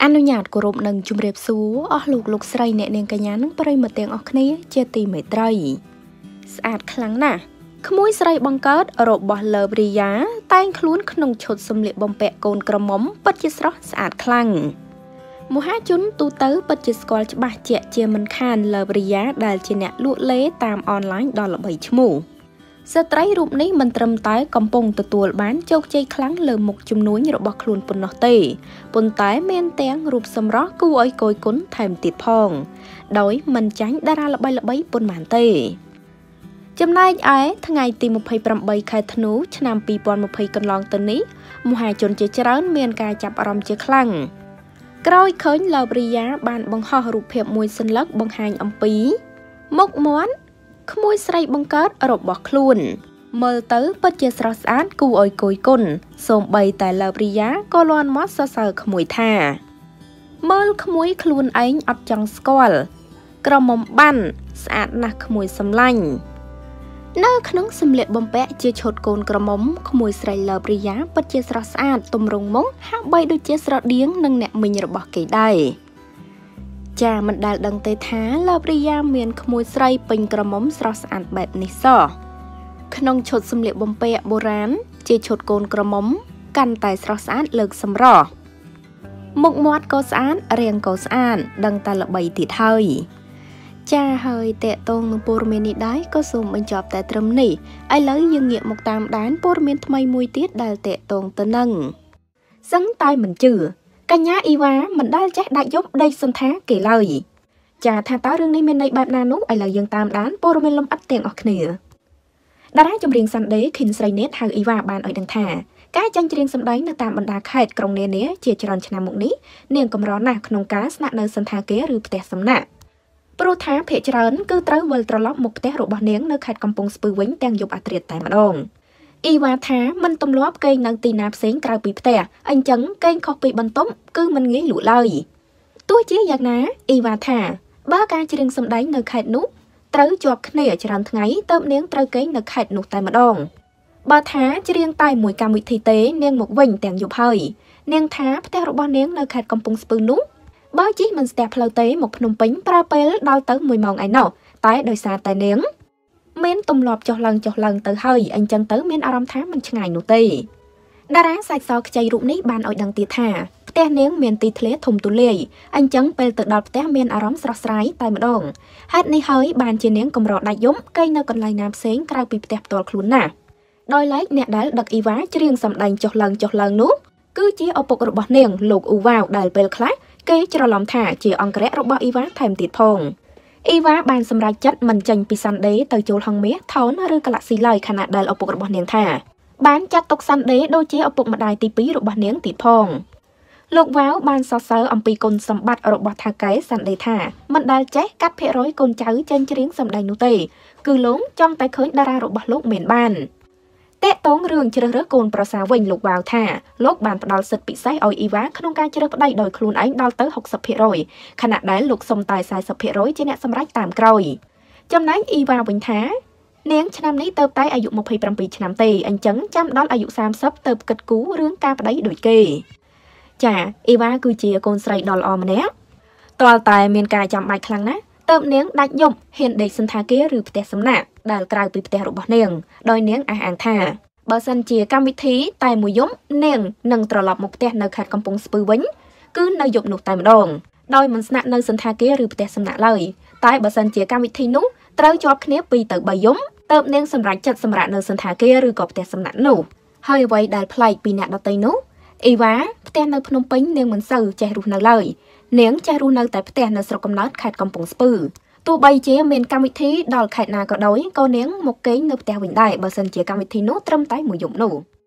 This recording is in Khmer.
អនុញ្ញាតគោរពនឹងជំរាបសួរអស់លោកស្រីអ្នកនាងកញ្ញានិងប្រិយមិត្តទាំងអស់គ្នាជាទីមេត្រីស្អាតខ្លាំងណាស់ក្មួយស្រីបង្កើតរបស់លើព្រីយ៉ាតែងខ្លួនក្នុងឈុតសម្លៀកបំពាក់កូនក្រមុំពិតជាស្រស់ស្អាតខ្លាំងមហាជនទូទៅពិតជាស្គាល់ច្បាស់ជាក់ជាមិនខានលើព្រីយ៉ាដែលជាអ្នកលក់លេតាមអនឡាញដ៏ល្បីឈ្មោះស្ត្រីរូបនេះមិនត្រឹមតែកំពុងទទួលបានជោគជ័យខ្លាំងលើមុខជំនួញរបស់ខ្លួនប៉ុណ្ណោះទេប៉ុន្តែមានទាំងរូបសម្រស់គួរឲ្យគយគន់ថែមទៀតផងដោយមិនចាញ់តារាល្បីប៉ុន្មានទេចំណែកឯថ្ងៃទី28ខែធ្នូឆ្នាំ2020កន្លងទៅនេះមហាជនជាច្រើនមានការចាប់អារម្មណ៍ជាខ្លាំងក្រោយឃើញលើព្រីយ៉ាបានបង្ហោះរូបភាពមួយសន្លឹកបង្ហាញអំពីមុខមាត់ក្មួយស្រីបង្កើតរបស់ខ្លួនមើលទៅពិតជាស្រស់ស្អាតគួរឲ្យគយគន់សូម្បីតែលើព្រីយ៉ាក៏លាន់មាត់សរសើរក្មួយថាមើលក្មួយខ្លួនឯងអត់ចង់ស្គាល់ក្រមុំបានស្អាតណាស់ក្មួយសម្លាញ់នៅក្នុងសម្លៀកបំពាក់ជាឈុតកូនក្រមុំក្មួយស្រីលើព្រីយ៉ាពិតជាស្រស់ស្អាតទម្រង់មុខហាក់បីដូចជាស្រដៀងនឹងអ្នកមីងរបស់គេដែរចាមិនដែលដឹងទេថាលើព្រីយ៉ាមានក្មួយស្រីពេញក្រមុំស្រស់ស្អាតបែបនេះសោះក្នុងឈុតសម្លៀកបំពាក់បុរាណជាឈុតកូនក្រមុំកាន់តែស្រស់ស្អាតលើកសម្រស់មុខមាត់ក៏ស្អាតរាងក៏ស្អាតដឹងតែល្បីទៀតហើយចាហើយតេតងនឹងព័ត៌មាននេះដែរក៏សូមបញ្ចប់តែត្រឹមនេះឥឡូវយើងងាកមកតាមដានព័ត៌មានថ្មីមួយទៀតដែលតេតងទៅនឹងសឹងតែមិនជឿកញ្ញាអ៊ីវ៉ាមិនដែលចេះដាច់យប់ដេកសន្តាគេឡើយចាថាតើរឿងនេះមានន័យបែបណានោះឥឡូវយើងតាមដានព័ត៌មានលម្អិតទាំងអស់គ្នាតារាចម្រៀង Sunday ឃីនស្រីណេតហៅអ៊ីវ៉ាបានឲ្យដឹងថាការចាញ់ច្រៀងសម្ដែងនៅតាមបណ្ដាខេត្តក្រុងនានាជាច្រើនឆ្នាំមកនេះនាងកម្រណាស់ក្នុងការស្នាក់នៅសន្តាគារឬផ្ទះសំណាក់ព្រោះថាភាគច្រើនគឺត្រូវវិលត្រឡប់មកផ្ទះរបស់នាងនៅខេត្តកំពង់ស្ពឺវិញទាំងយប់អាធ្រាត្រតែម្ដងអ៊ីវ៉ាថាមិនទម្លាប់គេងនៅទីណាផ្សេងក្រៅពីផ្ទះអញ្ចឹងគេងខុសពីបន្ទប់គឺមិនងាយលក់ឡើយទោះជាយ៉ាងណាអ៊ីវ៉ាថាបើការច្រៀងសម្ដែងនៅខេត្តនោះត្រូវជាប់គ្នាច្រើនថ្ងៃទៅនាងត្រូវគេងនៅខេត្តនោះតែម្ដងបើថាច្រៀងតែមួយកម្មវិធីទេនាងមកវិញទាំងយប់ហើយនាងថាផ្ទះរបស់នាងនៅខេត្តកំពង់ស្ពឺនោះបើជិះមិនស្ទះផ្លូវទេមកភ្នំពេញប្រើពេលដល់ទៅ1ម៉ោងឯណោះតែដោយសារតែនាងមានទម្លាប់ចុះឡើងទៅហើយអញ្ចឹងទៅមានអារម្មណ៍ថាមិនឆ្ងាយនោះទេតារាសាច់សខ្ចីរូបនេះបានឲ្យដឹងទៀតថាផ្ទះនាងមានទីធ្លាធំទូលាយអញ្ចឹងពេលទៅដល់ផ្ទះមានអារម្មណ៍ស្រស់ស្រាយតែម្ដងហេតុនេះហើយបានជានាងកម្រដាច់យំគេងនៅកន្លែងណាផ្សេងក្រៅពីផ្ទះផ្ទាល់ខ្លួនណាដោយឡែកអ្នកដែលដឹកអ៊ីវ៉ាច្រៀងសម្ដែងចុះឡើងនោះគឺជាឪពុករបស់នាងលោកអ៊ូវ៉ាវដែលពេលខ្លះគេច្រឡំថាជាអង្គរៈរបស់អ៊ីវ៉ាថែមទៀតផងអ៊ីវ៉ាបានសម្រេចចិត្តមិនចេញពី Sunday ទៅចូលហងមាសថោនឬ Galaxy ឡើយខណៈដែលឪពុករបស់នាងថាបានចាត់ទុក Sunday ដូចជាឪពុកម្ដាយទី2របស់នាងទៀតផងលោកវ៉ាវបានសរសើរអំពីគុណសម្បត្តិរបស់ថាកែ Sunday ថាមិនដែលចេះកាត់ភាគរយកូនចៅចេញច្រៀងសម្ដែងនោះទេគឺលោកចង់តែឃើញតារារបស់លោកមានបានតេតងរឿងជ្រើសរើសកូនប្រសាវិញលោកវ៉ាវថាលោកបានផ្ដល់សិទ្ធិពិសេសឲ្យអ៊ីវ៉ាក្នុងការជ្រើសប្តីដោយខ្លួនឯងដល់ទៅ 60% ខណៈដែលលោកសុំតែ 40% ជាអ្នកសម្រេចតាមក្រោយចំណែកអ៊ីវ៉ាវិញថានាងឆ្នាំនេះទៅតែអាយុ27ឆ្នាំទេអញ្ចឹងចាំដល់អាយុ30ទៅគិតគូររឿងការប្តីដូចគេចាអ៊ីវ៉ាគឺជាកូនស្រីដ៏ល្អម្នាក់តើតែមានការចាំបាច់ខ្លាំងណាស់ទៅនាងដាច់យប់ហ៊ានដេកសន្តាគារឬផ្ទះសំណាក់ដែលក្រៅពីផ្ទះរបស់នាងដោយនាងអះអាងថាបើសិនជាកម្មវិធីតែមួយយប់នាងនឹងត្រឡប់មកផ្ទះនៅខេត្តកំពង់ស្ពឺវិញគឺនៅយប់នោះតែម្ដងដោយមិនស្នាក់នៅសន្តាគារឬផ្ទះសំណាក់ឡើយតែបើសិនជាកម្មវិធីនោះត្រូវជាប់គ្នា2ទៅ3យប់ទៅនាងសម្រេចចិត្តសម្រាកនៅសន្តាគារឬក៏ផ្ទះសំណាក់នោះហើយអ្វីដែលប្លែកពីអ្នកដទៃនោះអ៊ីវ៉ាផ្ទះនៅភ្នំពេញនាងមិនសូវចេះរស់នៅឡើយនាងចេះរស់នៅតែផ្ទះនៅស្រុកកំណើតខេត្តកំពង់ស្ពឺទោះបីជាមានកម្មវិធីដល់ខេត្តណាក៏ដោយក៏នាងមកគេងនៅផ្ទះវិញដែរបើសិនជាកម្មវិធីនោះត្រឹមតែមួយយប់នោះ